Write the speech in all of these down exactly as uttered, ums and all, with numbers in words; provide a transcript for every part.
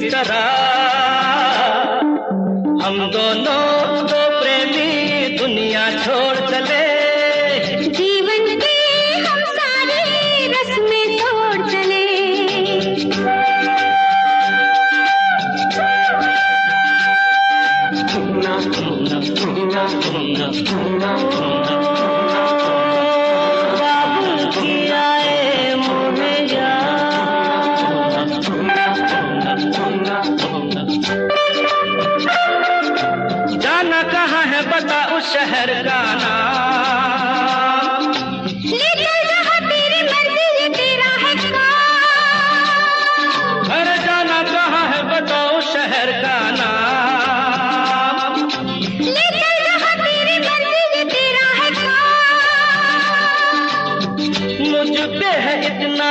तरह हम दोनों दो प्रेमी दुनिया छोड़ चले। जीवन के हम सारे रस्में तोड़ चले। जाना कहाँ है बता उस शहर का नाम, ले चल जहाँ तेरी मर्जी ये तेरा है काम। अरे जाना कहाँ है बता उस शहर का नाम, ले चल जहाँ तेरी मर्जी ये तेरा है काम। मुझ पे है इतना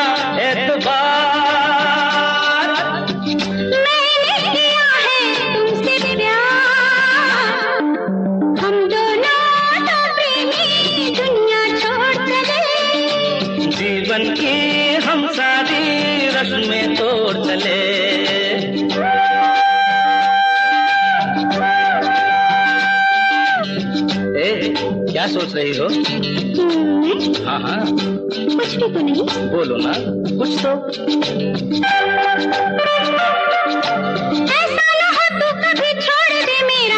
एतबार, मैंने किया है तुमसे प्यार। हम दोनों तो प्रेमी दुनिया छोड़ चले। जीवन की हम सारी रस्में तोड़ चले। ए, क्या सोच रही हो? हम्म, हाँ हाँ कुछ भी तो नहीं। बोलो ना कुछ तो। ऐसा न हो तू कभी छोड़ दे मेरा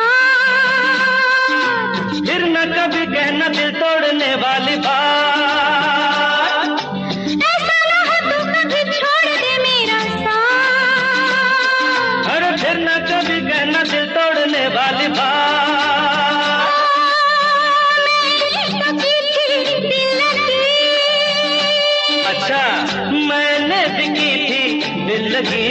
साथ। फिर न कभी कहना दिल तोड़ने वाली बात। ऐसा न हो तू कभी छोड़ दे मेरा साथ। अरे फिर न कभी कहना दिल तोड़ने वाली बात। मैंने तो की थी दिल लगी। अच्छा मैंने भी की थी दिल लगी।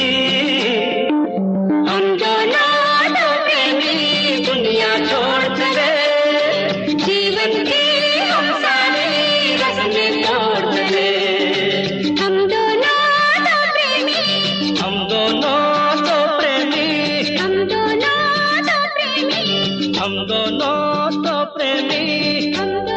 हम दोनों तो प्रेमी दुनिया छोड़ चले। जीवन की हम सारे रस्में तोड़ चले। हम दोनों तो प्रेमी, हम दोनों तो प्रेमी, हम दोनों तो प्रेमी, हम दोनों तो प्रेमी। हम